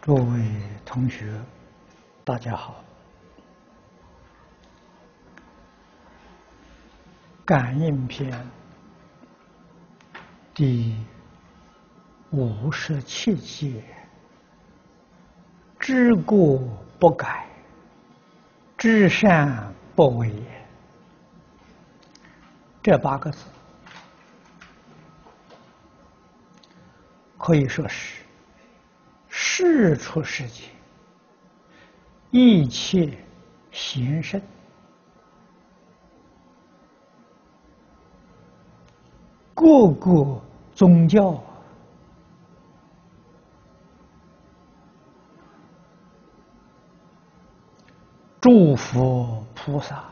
各位同学，大家好。感应篇第57节：知过不改，知善不为。这8个字可以说是世出世间一切贤圣各个宗教诸佛菩萨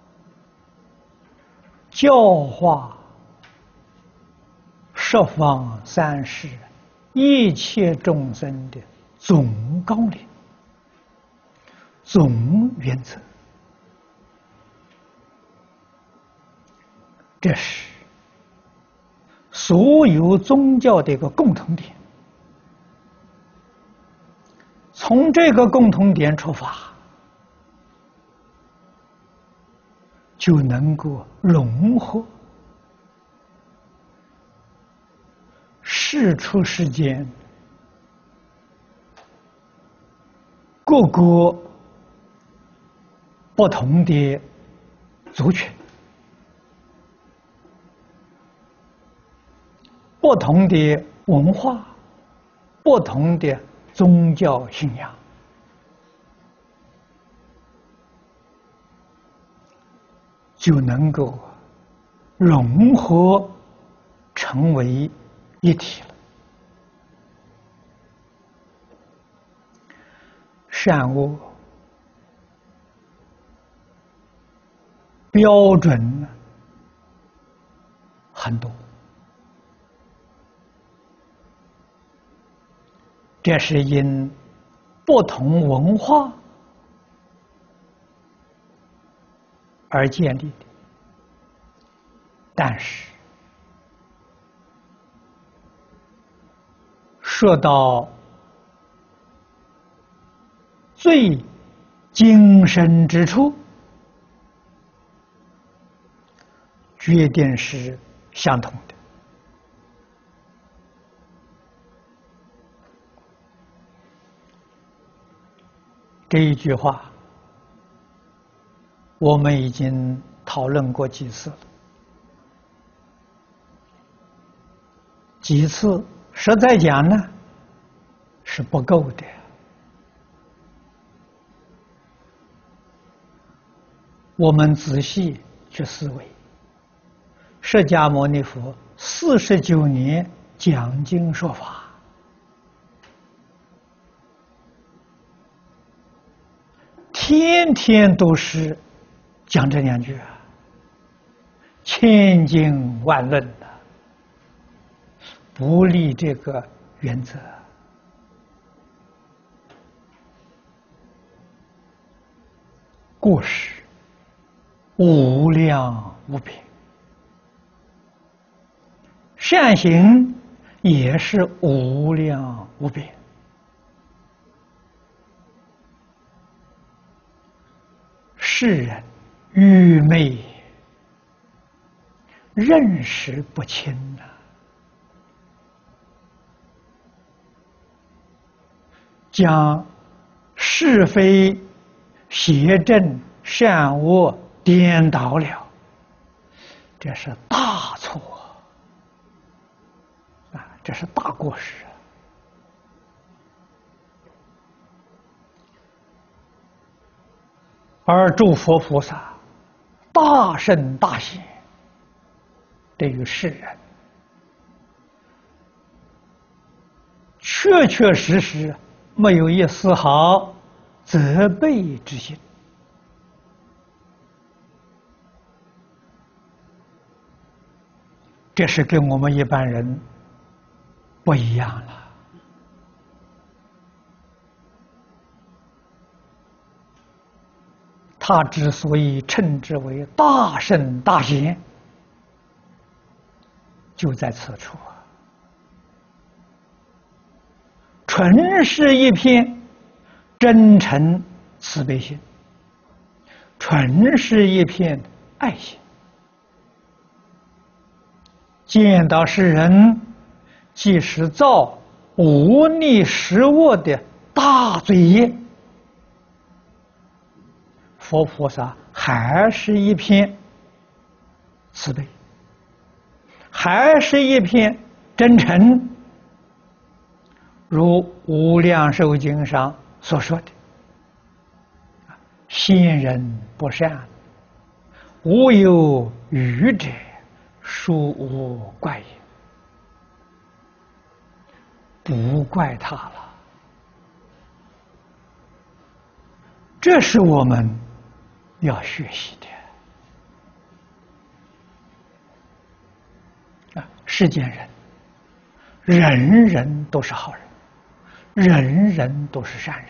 教化十方三世一切众生的总纲领、总原则，这是所有宗教的一个共同点。从这个共同点出发，就能够融合世出世间各个不同的族群、不同的文化、不同的宗教信仰，就能够融合成为一体了。善恶标准很多，这是因不同文化而建立的。但是说到最精深之处，决定是相同的。这一句话我们已经讨论过几次了，几次实在讲呢是不够的。我们仔细去思维，释迦牟尼佛49年讲经说法，天天都是讲这2句啊，千经万论的，不离这个原则。过失无量无边，善行也是无量无边。世人愚昧，认识不清呐，将是非邪正善恶颠倒了，这是大错啊！这是大过失。而诸佛菩萨大圣大贤，对于世人确确实实没有一丝毫责备之心。这是跟我们一般人不一样了。他之所以称之为大圣大贤，就在此处啊。 纯是一片真诚慈悲心，纯是一片爱心。见到世人，即使造无逆十恶的大罪业，佛菩萨还是一片慈悲，还是一片真诚。如《无量寿经》上所说的：“现人不善，无有愚者，殊无怪也。”不怪他了，这是我们要学习的。世间人，人人都是好人，人人都是善人。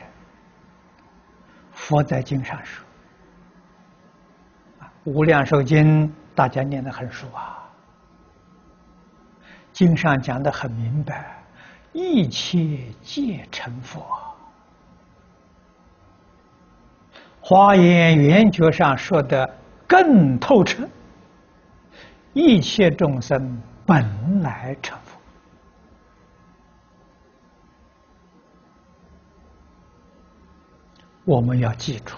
佛在经上说，《无量寿经》大家念得很熟啊，经上讲得很明白，一切皆成佛。华严圆觉上说的更透彻，一切众生本来成佛。我们要记住，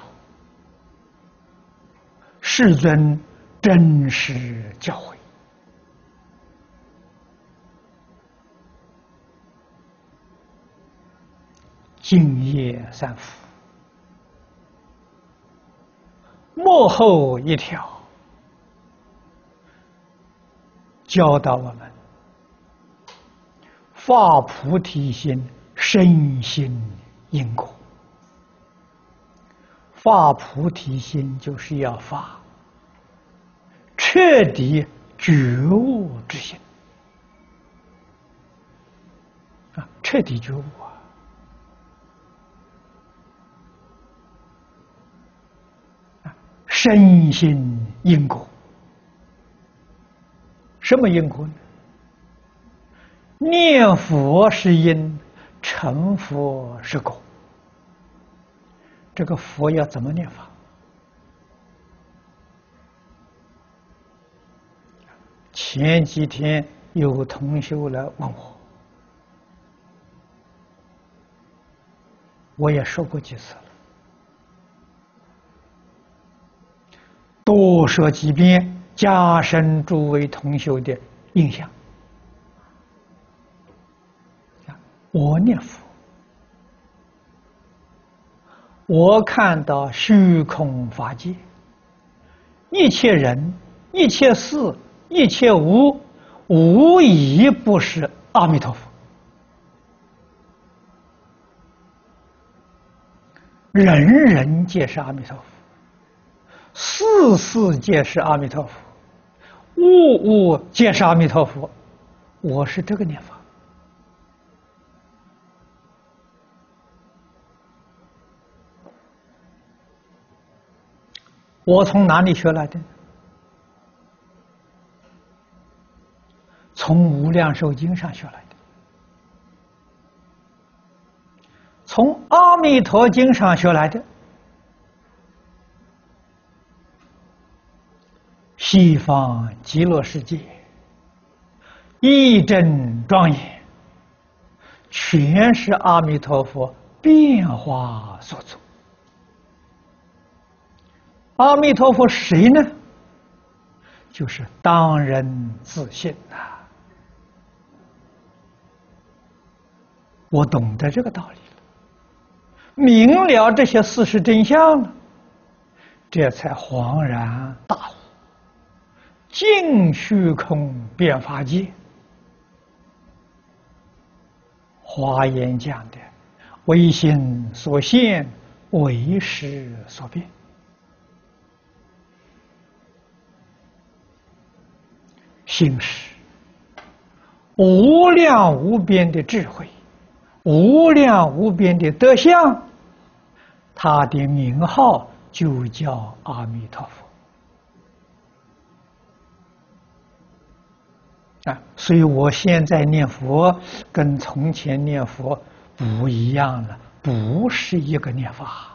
世尊真实教诲，净业三福，幕后一条，教导我们发菩提心，深信因果。发菩提心就是要发彻底觉悟之心啊，彻底觉悟啊，深信因果。什么因果呢？念佛是因，成佛是果。这个佛要怎么念法？前几天有同学来问我也说过几次了，多说几遍，加深诸位同学的印象。我念佛，我看到虚空法界，一切人、一切事、一切物，无一不是阿弥陀佛。人人皆是阿弥陀佛，事事皆是阿弥陀佛，物物皆是阿弥陀佛。我是这个念法。我从哪里学来的？从《无量寿经》上学来的，从《阿弥陀经》上学来的。西方极乐世界义正庄严，全是阿弥陀佛变化所作。阿弥陀佛是谁呢？就是当人自信呐。我懂得这个道理了，明了这些事实真相了，这才恍然大悟。净虚空遍法界，华严讲的唯心所现，唯识所变。心是无量无边的智慧，无量无边的德相，他的名号就叫阿弥陀佛。所以我现在念佛跟从前念佛不一样了，不是一个念法，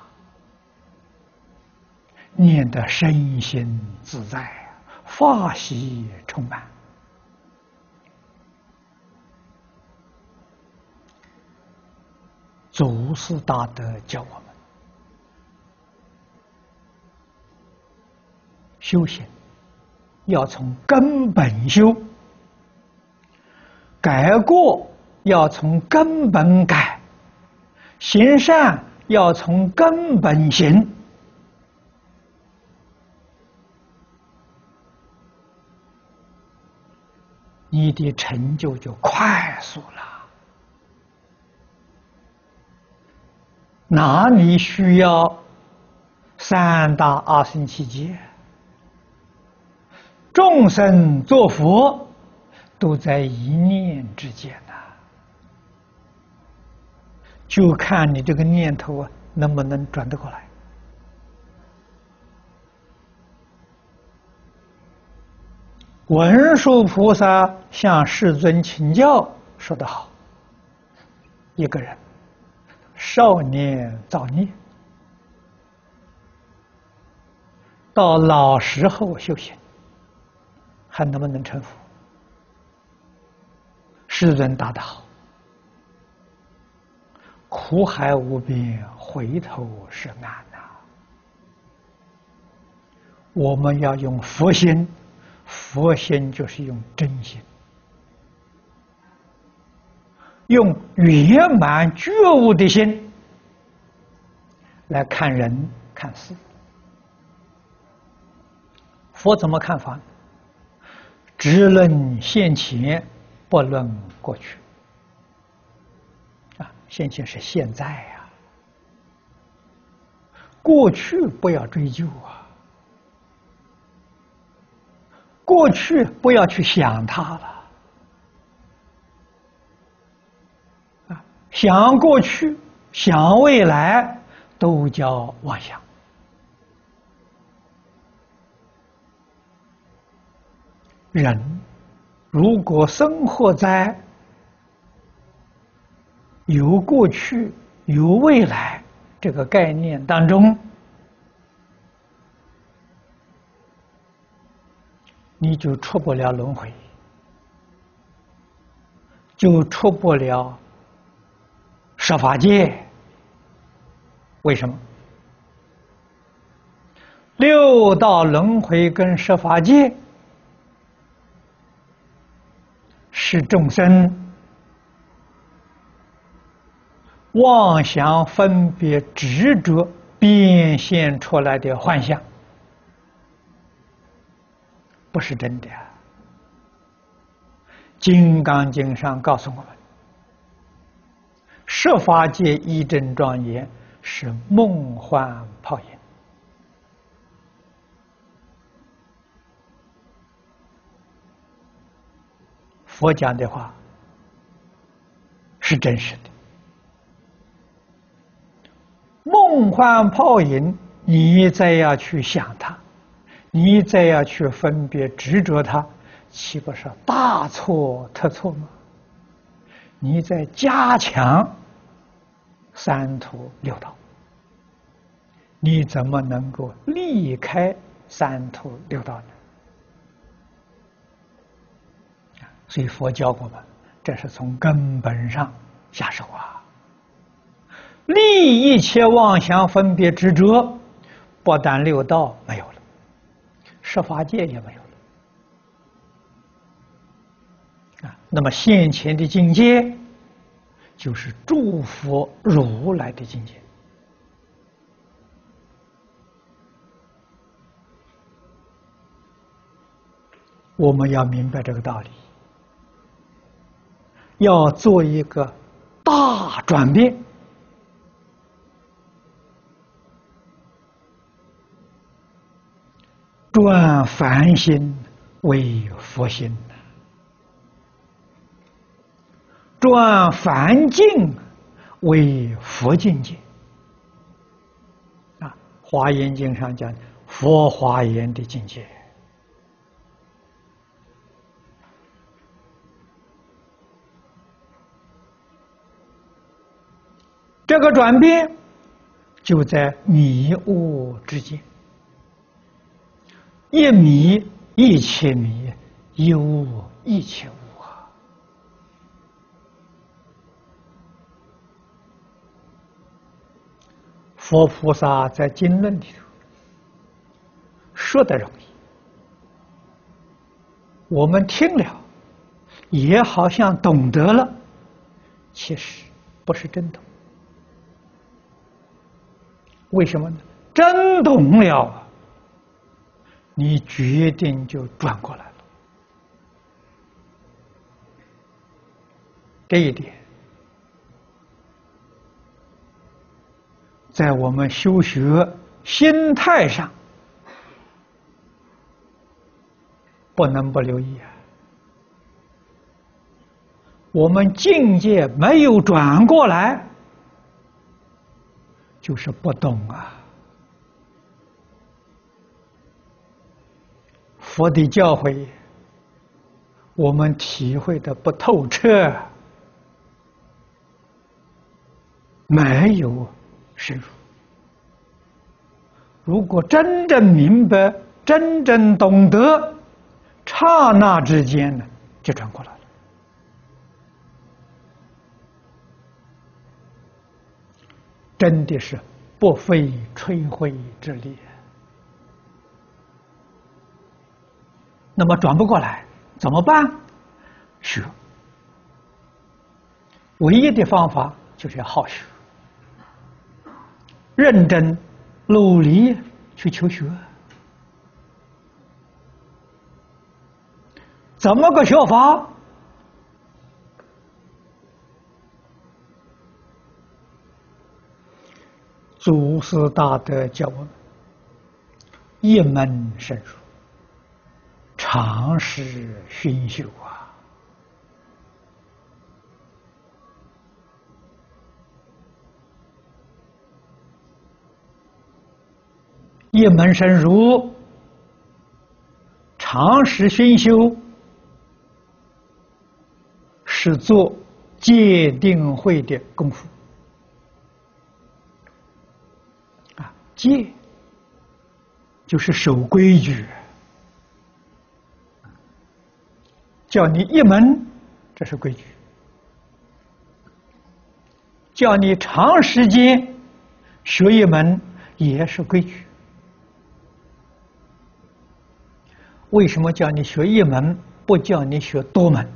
念得身心自在，法喜充满。祖师大德教我们修行要从根本修，改过要从根本改，行善要从根本行。你的成就就快速了。哪里需要三大阿僧祇劫？众生作佛都在一念之间呐，就看你这个念头能不能转得过来。文殊菩萨向世尊请教，说得好：一个人少年造孽，到老时候修行，还能不能成佛？世尊答得好：苦海无边，回头是岸呐。我们要用佛心，佛心就是用真心，用圆满觉悟的心来看人看事。佛怎么看法？只论现前，不论过去。现前是现在呀，过去不要追究啊，过去不要去想它了。想过去、想未来，都叫妄想。人如果生活在有过去、有未来这个概念当中，你就出不了轮回，就出不了十法界。为什么？六道轮回跟十法界是众生妄想分别执着变现出来的幻象，不是真的。金刚经上告诉我们，十法界一真庄严是梦幻泡影。佛讲的话是真实的，梦幻泡影，你再要去想它，你再要去分别执着它，岂不是大错特错吗？你在加强三途六道，你怎么能够离开三途六道呢？所以佛教我们，这是从根本上下手啊！立一切妄想分别执着，不但六道没有了，十法界也没有了。那么现前的境界，就是诸佛如来的境界。我们要明白这个道理，要做一个大转变，转凡心为佛心，转凡境为佛境界。华严经上讲佛华严的境界。 这个转变就在迷悟之间，一迷一切迷，一悟一切悟啊！佛菩萨在经论里头说的容易，我们听了也好像懂得了，其实不是真懂。为什么呢？真懂了，你决定就转过来了。这一点，在我们修学心态上，不能不留意啊。我们境界没有转过来，就是不懂啊。佛的教诲，我们体会的不透彻，没有深入。如果真正明白、真正懂得，刹那之间呢，就转过来了。真的是不费吹灰之力。那么转不过来怎么办？学，唯一的方法就是要好学，认真努力去求学。怎么个学法？祖师大德教我们一门深入，常识熏修啊。一门深入，常识熏修，是做戒定慧的功夫。戒就是守规矩，叫你一门，这是规矩；叫你长时间学一门，也是规矩。为什么叫你学一门，不叫你学多门？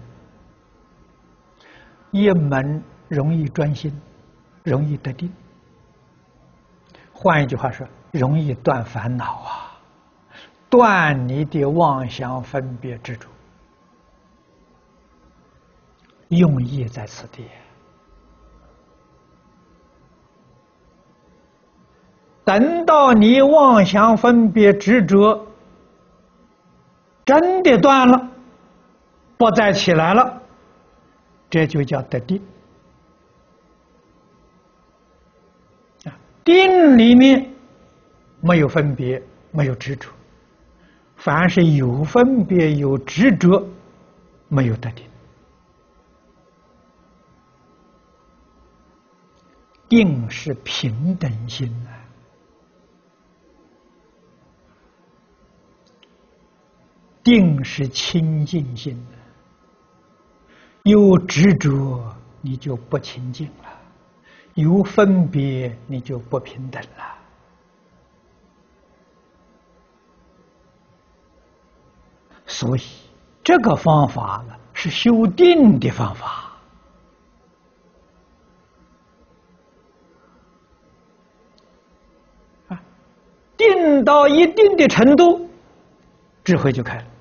一门容易专心，容易得定。换一句话说，容易断烦恼啊，断你的妄想分别执着，用意在此地。等到你妄想分别执着真的断了，不再起来了，这就叫得定。定里面没有分别，没有执着，凡是有分别有执着，没有得定。定是平等心啊，定是清净心啊。有执着你就不清净了，有分别你就不平等了。所以这个方法呢，是修定的方法。定到一定的程度，智慧就开了。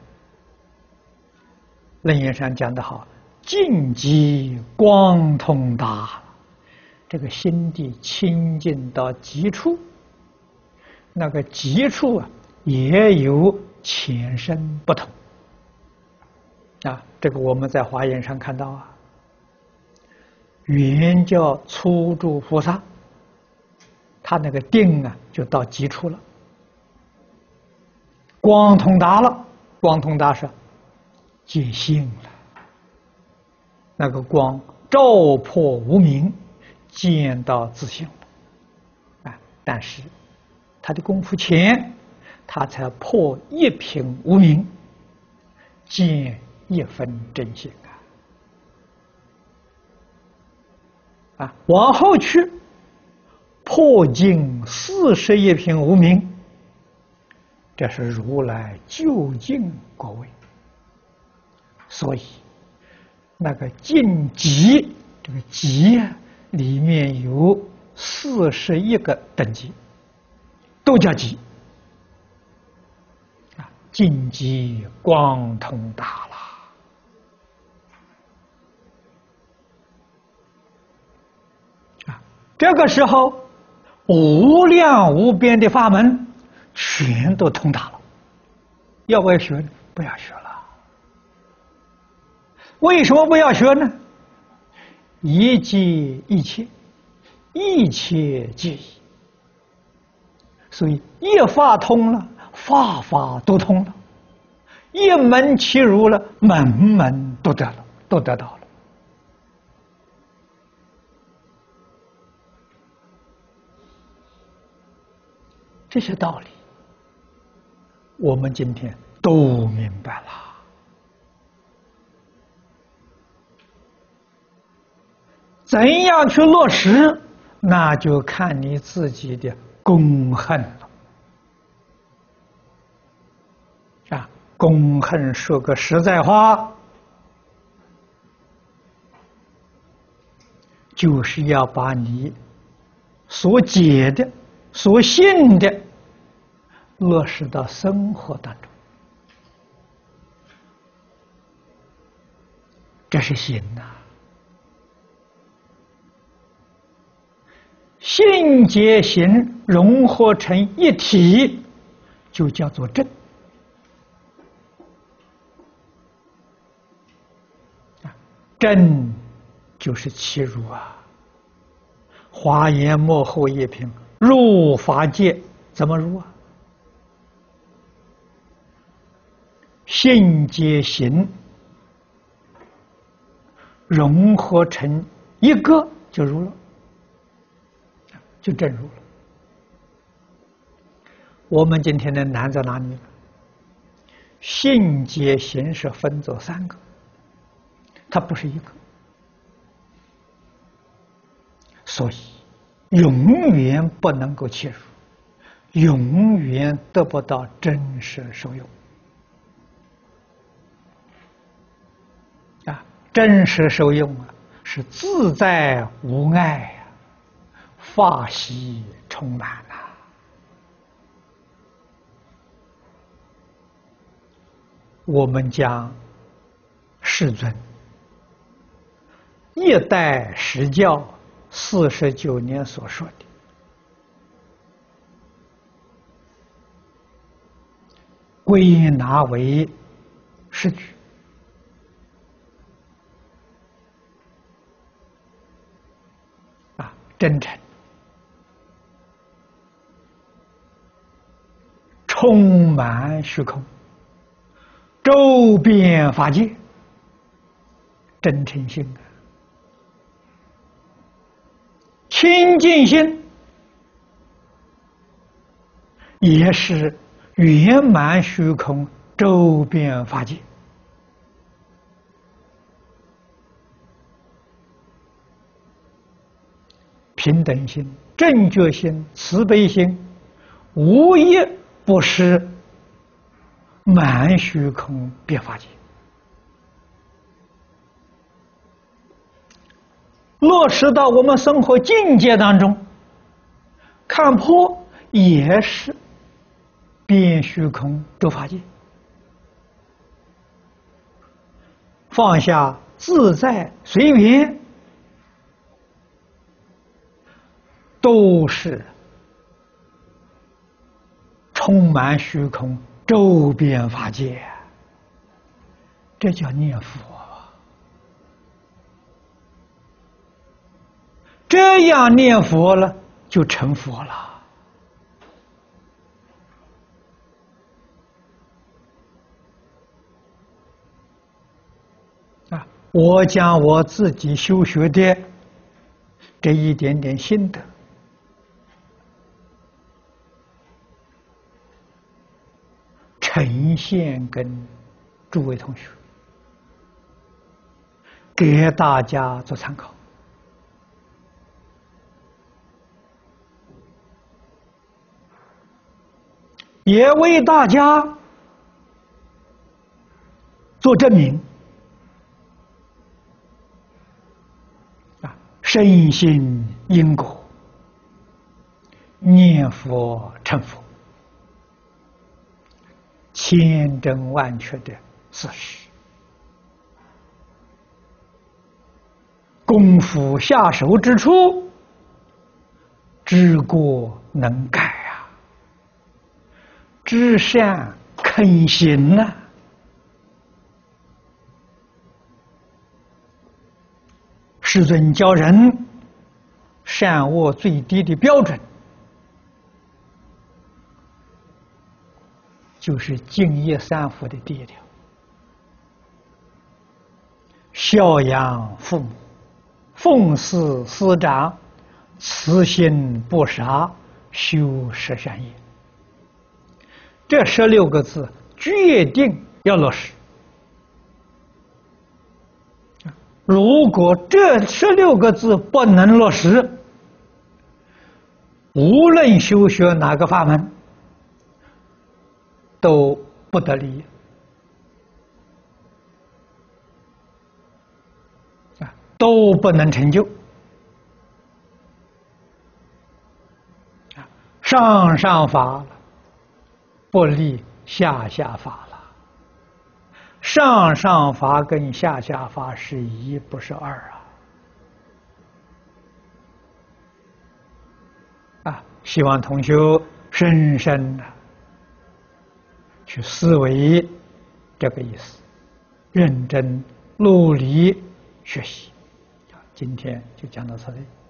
楞严上讲得好，净极光通达，这个心地清净到极处，那个极处啊，也有浅深不同啊。这个我们在华严上看到啊，原教初住菩萨，他那个定啊，就到极处了。光通达了，光通达是见性了，那个光照破无明， 见到自性了啊！但是他的功夫浅，他才破一品无明，见一分真性啊！往后去破尽41品无明，这是如来究竟果位。所以那个净极，这个极啊，里面有41个等级，都叫极啊！净极光通达了啊！这个时候，无量无边的法门全都通达了。要不要学呢？不要学了。为什么不要学呢？一切一切，一切皆一。所以一法通了，法法都通了；一门契入了，门门都得了，都得到了。这些道理，我们今天都明白了。怎样去落实，那就看你自己的功恨了。啊，功恨说个实在话，就是要把你所解的、所信的落实到生活当中，这是心呐。信解行融合成一体，就叫做正。正就是契入啊。华严幕后一品，入法界怎么入啊？信解行融合成一个就入了。就正入了。我们今天的难在哪里呢？信解行是分作3个，它不是一个，所以永远不能够切入，永远得不到真实受用。啊，真实受用啊，是自在无碍啊。法喜充满呐！我们将世尊一代实教49年所说的，归纳为10句。啊，真诚。充满虚空，周遍法界，真诚心啊，清净心也是圆满虚空，周遍法界。平等心、正觉心、慈悲心，无一不是满虚空遍法界。落实到我们生活境界当中，看破也是遍虚空周法界，放下自在随缘，都是充满虚空周遍法界，这叫念佛。这样念佛了，就成佛了。啊，我将我自己修学的这一点点心得，呈现跟诸位同学，给大家做参考。也为大家做证明深信因果，念佛成佛，千真万确的事实。功夫下手之处，知过能改啊，知善肯行啊。世尊教人善恶最低的标准，就是敬业三福的第一条：孝养父母，奉事师长，慈心不杀，修十善业。这16个字决定要落实。如果这16个字不能落实，无论修学哪个法门，都不得利益，都不能成就。上上法了，不立下下法了。上上法跟下下法是一，不是二啊！希望同学深深的去思维这个意思，认真努力学习。今天就讲到这里。